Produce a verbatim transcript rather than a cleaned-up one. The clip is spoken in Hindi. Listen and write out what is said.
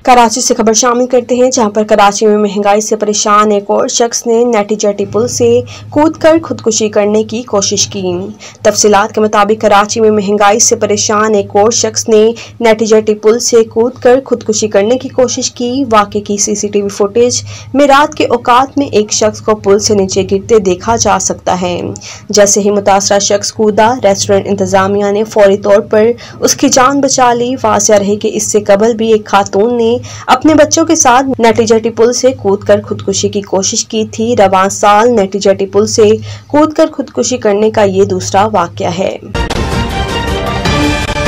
कराची से खबर शामिल करते हैं, जहां पर कराची में महंगाई से परेशान एक और शख्स ने नेटी जेटी पुल से कूदकर खुदकुशी करने की कोशिश की। तफसीलात के मुताबिक कराची में महंगाई से परेशान एक और शख्स ने नेटी जेटी पुल से कूदकर खुदकुशी करने की कोशिश की। वाक़े की सीसीटीवी फुटेज में रात के औकात में एक शख्स को पुल से नीचे गिरते देखा जा सकता है। जैसे ही मुतासरा शख्स कूदा, रेस्टोरेंट इंतजामिया ने फौरी तौर पर उसकी जान बचा ली। वाज़ेह रहे कि इससे कबल भी एक खातून ने अपने बच्चों के साथ नेटी जेटी पुल से कूदकर खुदकुशी की कोशिश की थी। रवां साल नेटी जेटी पुल से कूदकर खुदकुशी करने का ये दूसरा वाक़या है।